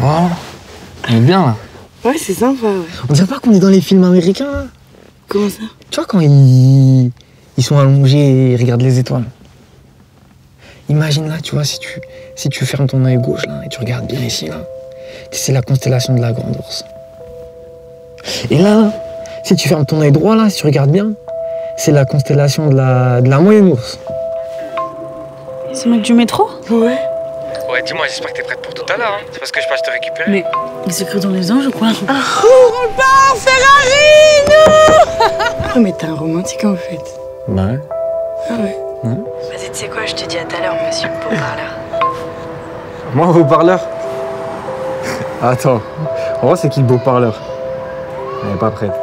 Oh, on est bien là. Ouais, c'est sympa, ouais. On dirait pas qu'on est dans les films américains là. Comment ça? Tu vois quand ils sont allongés et ils regardent les étoiles. Imagine là, tu vois, si tu fermes ton œil gauche là et tu regardes bien ici là, c'est la constellation de la Grande Ourse. Et là, si tu fermes ton œil droit là, si tu regardes bien, c'est la constellation de la Moyenne Ourse. C'est le mec du métro? Ouais. Ouais, dis-moi, j'espère que t'es prête pour tout à l'heure, hein. C'est parce que je passe te récupérer. Mais il s'écrit dans les anges ou quoi? On part, Ferrari, nous. Oh, mais t'es un romantique en fait. Bah ouais. Ah ouais. Vas-y, tu sais quoi, je te dis à tout à l'heure, monsieur le beau-parleur. Moi, un beau-parleur? Attends, en vrai, c'est qui le beau-parleur? Elle est pas prête.